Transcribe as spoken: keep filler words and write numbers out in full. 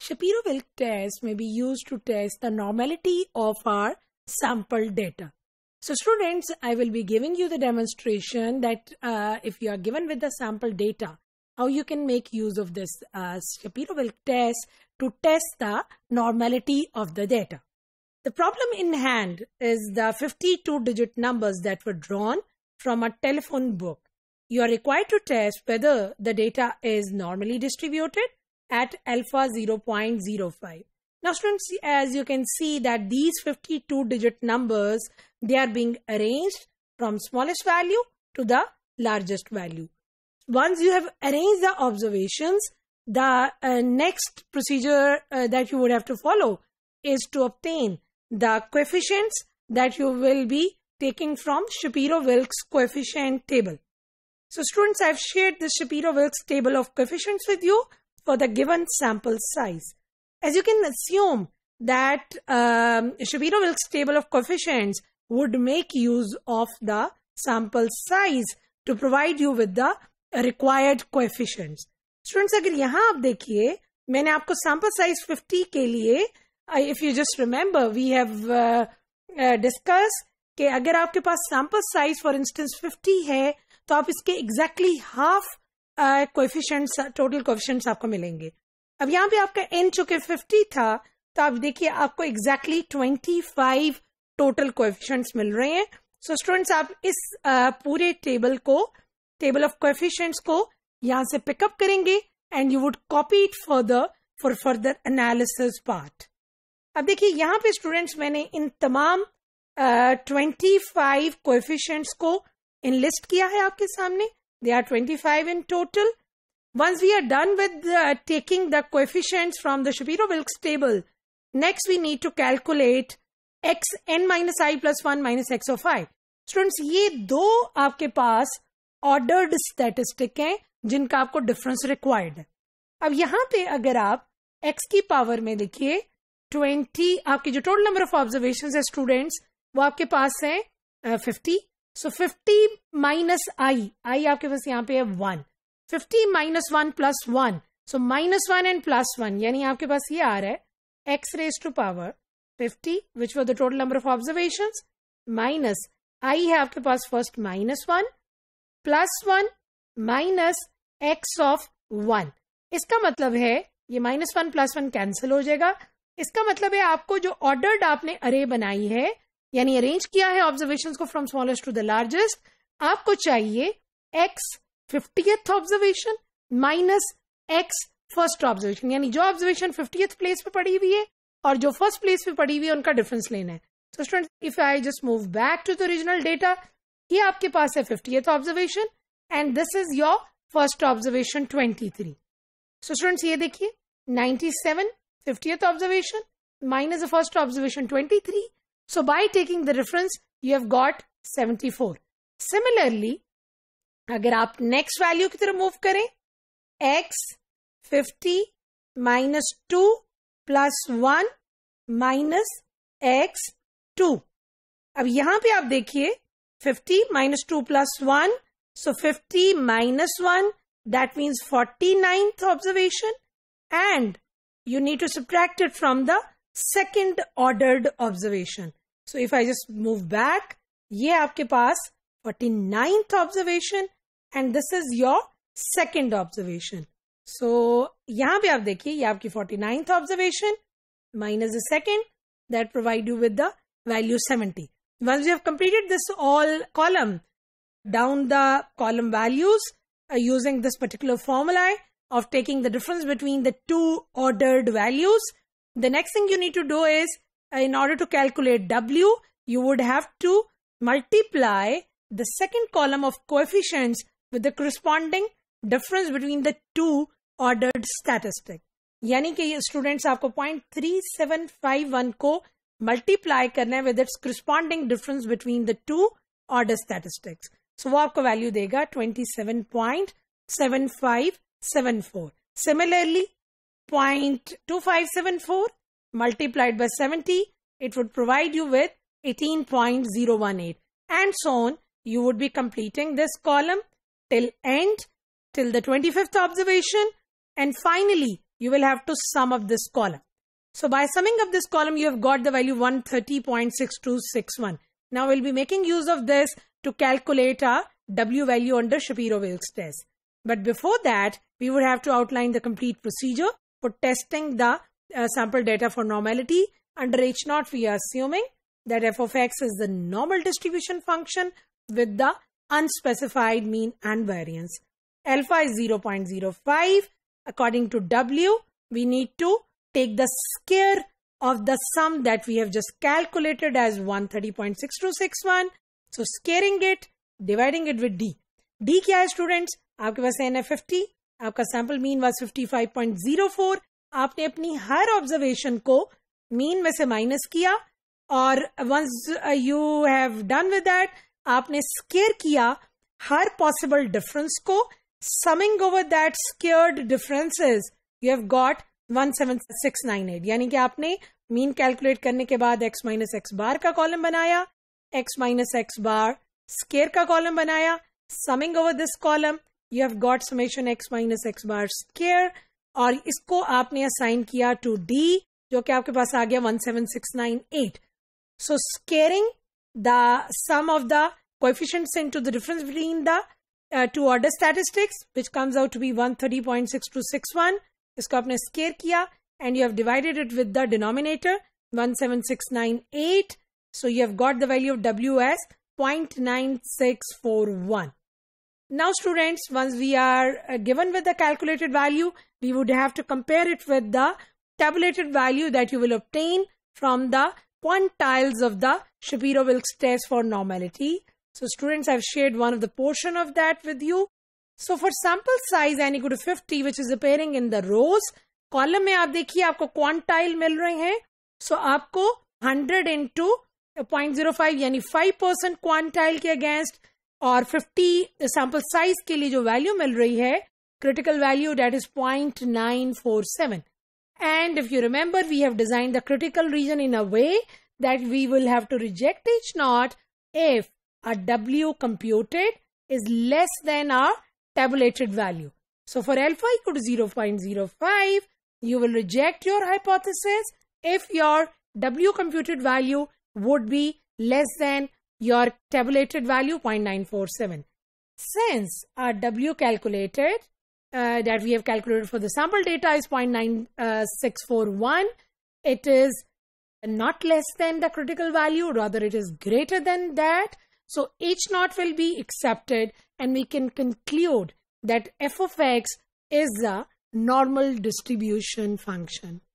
Shapiro-Wilk test may be used to test the normality of our sample data. So students, I will be giving you the demonstration that uh, if you are given with the sample data, how you can make use of this uh, Shapiro-Wilk test to test the normality of the data. The problem in hand is the fifty-two digit numbers that were drawn from a telephone book. You are required to test whether the data is normally distributed at alpha zero point zero five. Now students, as you can see that these fifty-two digit numbers, they are being arranged from smallest value to the largest value. Once you have arranged the observations, the uh, next procedure uh, that you would have to follow is to obtain the coefficients that you will be taking from Shapiro-Wilk's coefficient table. So students, I have shared the Shapiro-Wilk's table of coefficients with you for the given sample size. As you can assume that um, Shapiro-Wilk's table of coefficients would make use of the sample size to provide you with the required coefficients. Students, अगर यहाँ आप देखिए, मैंने आपको sample size fifty के लिए, if you just remember, we have uh, uh, discussed कि अगर आपके पास sample size for instance fifty है, तो आप इसके exactly half uh, coefficients, total coefficients आपको मिलेंगे. अब यहाँ पे आपका n चुके fifty था, तो आप देखिए आपको exactly twenty-five total coefficients मिल रहे हैं. So students, आप इस uh, पूरे table को, table of coefficients को यहाँ से pick up करेंगे and you would copy it further for further analysis part. अब देखिए यहाँ पे students, मैंने इन तमाम uh, twenty-five coefficients को enlist किया है आपके सामने. There are twenty-five in total. Once we are done with uh, taking the coefficients from the Shapiro-Wilk's table, next we need to calculate x n minus I plus one minus x of I. Students, ये दो आपके पास ordered statistic हैं जिनका आपको difference required है. अब यहाँ पे अगर आप x की पावर में देखिए twenty, आपकी जो total number of observations है students, वो आपके पास है uh, fifty. So fifty minus I, I आपके पास यहाँ पे है one. fifty minus one plus one. So minus one and plus one. यानी आपके पास ये आ रहा है x raised to power fifty, which were the total number of observations, minus I है आपके पास first minus one, plus one, minus x of one. इसका मतलब है ये minus one plus one cancel हो जाएगा. इसका मतलब है आपको जो ordered आपने array बनाई है, यानी arrange किया है observations को from smallest to the largest, आपको चाहिए x fiftieth observation minus x first observation, यानी जो observation fiftieth place पे पड़ी हुई है और जो first place पे पड़ी हुई है उनका difference लेना है. So students, if I just move back to the original data, ये आपके पास है fiftieth observation and this is your first observation twenty-three. So students, ये देखिए ninety-seven fiftieth observation minus the first observation twenty-three. So by taking the difference, you have got seventy-four. Similarly, अगर आप next value की तरफ move करें, x fifty minus two plus one minus x two. अब यहाँ पे आप देखिए fifty minus two plus one, so fifty minus one, that means forty-ninth observation, and you need to subtract it from the second ordered observation. So if I just move back, ये आपके पास forty-ninth observation and this is your second observation. So यहाँ पे आप देखिए ये आपकी forty-ninth observation minus the second, that provide you with the value seventy. Once you have completed this all column, down the column values uh, using this particular formula of taking the difference between the two ordered values, the next thing you need to do is uh, in order to calculate W, you would have to multiply the second column of coefficients with the corresponding difference between the two ordered statistics. यानी कि ये students आपको point three seven five one को multiply करना है with its corresponding difference between the two order statistics. So वो आपको value देगा twenty-seven point seven five seven four. Similarly, point two five seven four multiplied by seventy, it would provide you with eighteen point zero one eight. And so on, you would be completing this column till end, till the twenty-fifth observation. And finally, you will have to sum up this column. So by summing up this column, you have got the value one thirty point six two six one. Now we'll be making use of this to calculate our W value under Shapiro-Wilks test. But before that, we would have to outline the complete procedure for testing the uh, sample data for normality. Under H naught, we are assuming that f of x is the normal distribution function with the unspecified mean and variance. Alpha is zero point zero five. According to W, we need to take the square of the sum that we have just calculated as one thirty point six two six one. So squaring it, dividing it with D. D क्या है students? आपके पास N है fifty, आपका sample mean was fifty-five point zero four. आपने अपनी हर observation को mean में से minus किया और once you have done with that, आपने square किया हर possible difference को. Summing over that squared differences, you have got one seven six nine eight. यानी कि आपने मीन कैलकुलेट करने के बाद x माइनस एक्स बार का कॉलम बनाया, x minus x bar square का कॉलम बनाया. Summing over this column, you have got summation x minus x bar square और इसको आपने असाइन किया टू d, जो कि आपके पास आ गया one seven six nine eight. So squaring the sum of the coefficients into the difference between the uh, two order statistics, which comes out to be one thirty point six two six one. इसको आपने square किया and you have divided it with the denominator one seven six nine eight. So you have got the value of W as zero point nine six four one. Now students, once we are uh, given with the calculated value, we would have to compare it with the tabulated value that you will obtain from the quantiles of the Shapiro-Wilks test for normality. So students, I've shared one of the portion of that with you. So for sample size n equal to fifty, which is appearing in the rows, column में आप देखिए आपको quantile मिल रहे हैं. So आपको one hundred into zero point zero five यानी five percent quantile के against और fifty sample size के लिए जो value मिल रही है, critical value, that is zero point nine four seven. And if you remember, we have designed the critical region in a way that we will have to reject H naught if our W computed is less than our tabulated value. So for alpha equal to zero point zero five, you will reject your hypothesis if your W computed value would be less than your tabulated value zero point nine four seven. Since our W calculated uh, that we have calculated for the sample data is zero point nine six four one, it is not less than the critical value, rather it is greater than that. So H naught will be accepted and we can conclude that f of x is a normal distribution function.